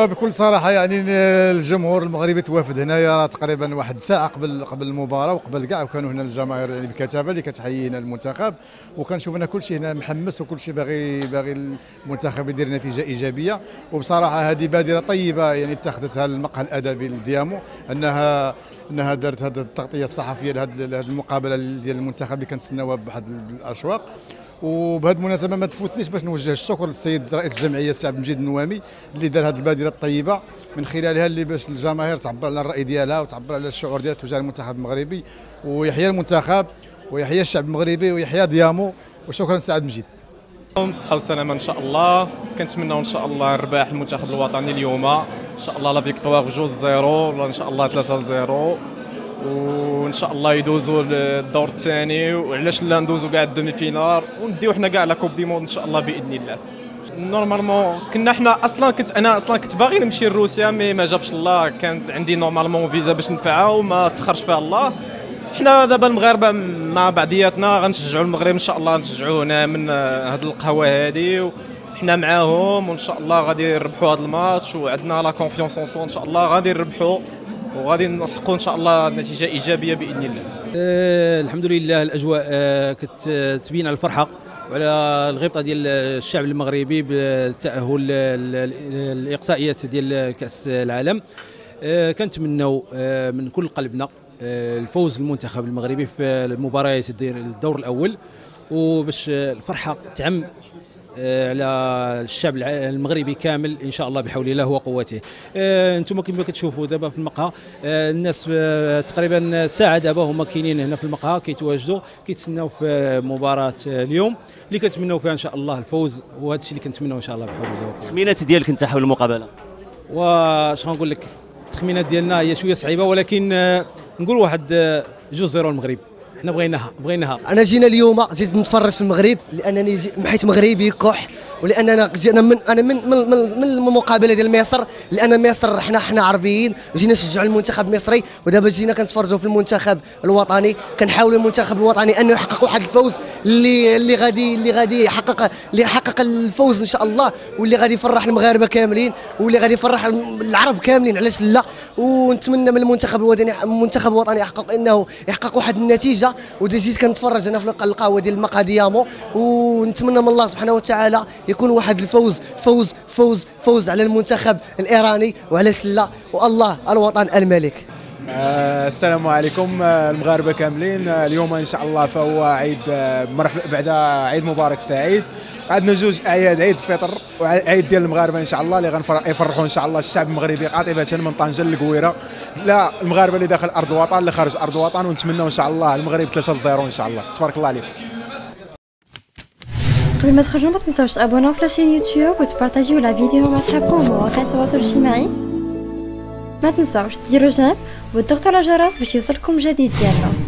بكل صراحه يعني الجمهور المغربي توافد هنايا تقريبا واحد ساعه قبل المباراه وقبل كاع، وكانوا هنا الجماهير يعني بكثافه اللي كتحيينا المنتخب، وكنشوف ان كل شيء هنا محمس وكل شيء باغي المنتخب يدير نتيجه ايجابيه. وبصراحه هذه بادره طيبه يعني اتخذتها المقهى الادبي ديامو، انها دارت هذه التغطيه الصحفيه لهذه المقابله ديال المنتخب اللي كنتسناوها بواحد الاشواق. وبهذه المناسبه ما تفوتنيش باش نوجه الشكر للسيد رئيس الجمعيه السي عبد المجيد النوامي اللي دار هذه البادره الطيبه من خلالها اللي باش الجماهير تعبر على الراي ديالها وتعبر على الشعور ديالها تجاه المنتخب المغربي. ويحيى المنتخب ويحيى الشعب المغربي ويحيى ديامو، وشكرا سي عبد المجيد. بالصحة والسلامة ان شاء الله. كنتمناو ان شاء الله نربح المنتخب الوطني اليوم ان شاء الله. لا فيكتوار 2-0 ولا ان شاء الله 3-0، وان شاء الله يدوزوا للدور الثاني، وعلاش لا ندوزوا كاع الدومي فينال ونديو حنا كاع لا كوب دي موند ان شاء الله باذن الله. نورمالمون كنا حنا انا اصلا كنت باغي نمشي لروسيا مي ما جابش الله، كانت عندي نورمالمون فيزا باش ندفعها وما سخرش فيها الله. حنا دابا المغاربه مع بعضياتنا غنشجعوا المغرب ان شاء الله، نشجعوا هنا من هذه القهوه هذه وحنا معاهم، وان شاء الله غادي نربحوا هذا الماتش، وعندنا لا كونفيونس اون سو ان شاء الله غادي نربحوا وغادي نحققوا ان شاء الله نتيجه ايجابيه باذن الله. الحمد لله الاجواء كتبين على الفرحه وعلى الغبطه ديال الشعب المغربي بالتاهل الاقصائيات ديال كاس العالم. كنتمنوا من كل قلبنا الفوز المنتخب المغربي في المباريات الدور الاول، وباش الفرحه تعم على الشعب المغربي كامل ان شاء الله بحول الله وقوته. انتم كما كتشوفوا دابا في المقهى الناس تقريبا ساعه دابا هما كاينين هنا في المقهى كيتواجدوا كيتسناو في مباراه اليوم اللي كنتمناو فيها ان شاء الله الفوز، وهذا الشيء اللي كنتمناو ان شاء الله بحول الله. التخمينات ديالك انت حول المقابله؟ واش غنقول لك، التخمينات ديالنا هي شويه صعيبه، ولكن نقول واحد 2-0 المغرب. حنا بغيناها. انا جينا اليوم زيد نتفرج في المغرب لانني حيت مغربي كح، ولاننا جينا من المقابله ديال مصر، لان مصر حنا عربيين وجينا نشجعوا المنتخب المصري، ودابا جينا كنتفرجوا في المنتخب الوطني، كنحاولوا المنتخب الوطني انه يحقق واحد الفوز اللي غادي يحقق الفوز ان شاء الله، واللي غادي يفرح المغاربه كاملين واللي غادي يفرح العرب كاملين، علاش لا. ونتمنى من المنتخب الوطني يحقق واحد النتيجه. وجيت كنتفرج انا في القهوه ديال المقهى ديامو، ونتمنى من الله سبحانه وتعالى يكون واحد الفوز فوز فوز فوز على المنتخب الايراني وعلاش لا، والله الوطن الملك. السلام عليكم المغاربه كاملين. اليوم ان شاء الله فهو عيد بعد عيد مبارك سعيد. عندنا جوج اعياد، عيد الفطر وعيد ديال المغاربه ان شاء الله اللي غنفرحوا ان شاء الله الشعب المغربي قاطبه من طنجه للقويره، لا المغاربه اللي داخل ارض الوطن اللي خارج ارض الوطن، ونتمنوا ان شاء الله المغرب 3-0 ان شاء الله. تبارك الله عليكم. قبل ما تخرجوا ما تنساوش تابوناو في لاشين يوتيوب وتبارطاجيو لا فيديو مع صحابكم ومواقع التواصل الاجتماعي. ما تنساوش ديروا جيم وتضغطوا على الجرس باش يوصلكم جديد ديالنا.